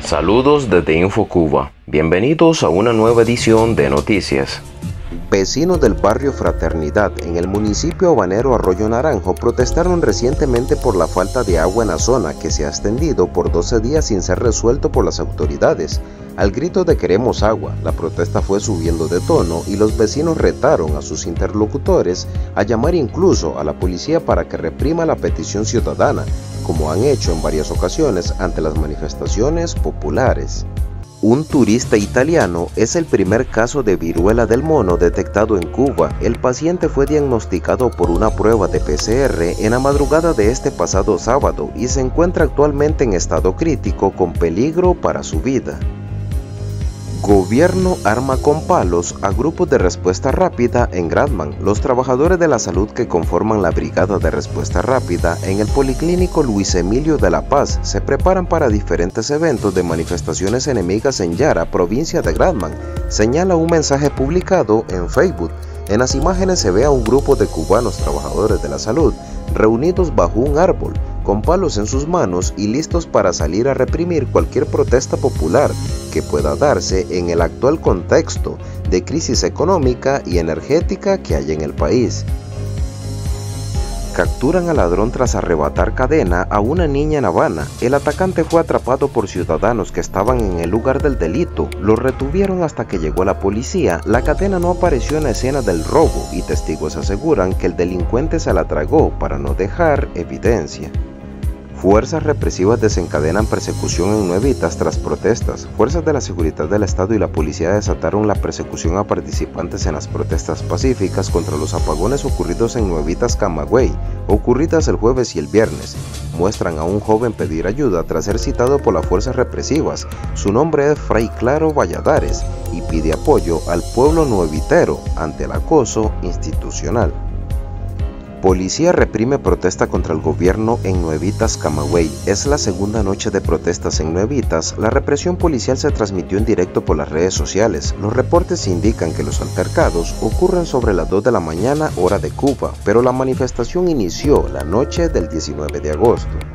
Saludos desde InfoCuba. Bienvenidos a una nueva edición de Noticias. Vecinos del barrio Fraternidad en el municipio habanero Arroyo Naranjo protestaron recientemente por la falta de agua en la zona que se ha extendido por 12 días sin ser resuelto por las autoridades. Al grito de "queremos agua", la protesta fue subiendo de tono y los vecinos retaron a sus interlocutores a llamar incluso a la policía para que reprima la petición ciudadana, como han hecho en varias ocasiones ante las manifestaciones populares. Un turista italiano es el primer caso de viruela del mono detectado en Cuba. El paciente fue diagnosticado por una prueba de PCR en la madrugada de este pasado sábado y se encuentra actualmente en estado crítico con peligro para su vida. Gobierno arma con palos a grupos de respuesta rápida en Gradman. Los trabajadores de la salud que conforman la Brigada de Respuesta Rápida en el Policlínico Luis Emilio de La Paz se preparan para diferentes eventos de manifestaciones enemigas en Yara, provincia de Gradman, señala un mensaje publicado en Facebook. En las imágenes se ve a un grupo de cubanos trabajadores de la salud reunidos bajo un árbol, con palos en sus manos y listos para salir a reprimir cualquier protesta popular que pueda darse en el actual contexto de crisis económica y energética que hay en el país. Capturan al ladrón tras arrebatar cadena a una niña en Habana. El atacante fue atrapado por ciudadanos que estaban en el lugar del delito. Lo retuvieron hasta que llegó la policía. La cadena no apareció en la escena del robo y testigos aseguran que el delincuente se la tragó para no dejar evidencia. Fuerzas represivas desencadenan persecución en Nuevitas tras protestas. Fuerzas de la seguridad del Estado y la policía desataron la persecución a participantes en las protestas pacíficas contra los apagones ocurridos en Nuevitas, Camagüey, ocurridas el jueves y el viernes. Muestran a un joven pedir ayuda tras ser citado por las fuerzas represivas. Su nombre es Fray Claro Valladares y pide apoyo al pueblo nuevitero ante el acoso institucional. Policía reprime protesta contra el gobierno en Nuevitas, Camagüey. Es la segunda noche de protestas en Nuevitas. La represión policial se transmitió en directo por las redes sociales. Los reportes indican que los altercados ocurren sobre las 2 de la mañana hora de Cuba, pero la manifestación inició la noche del 19 de agosto.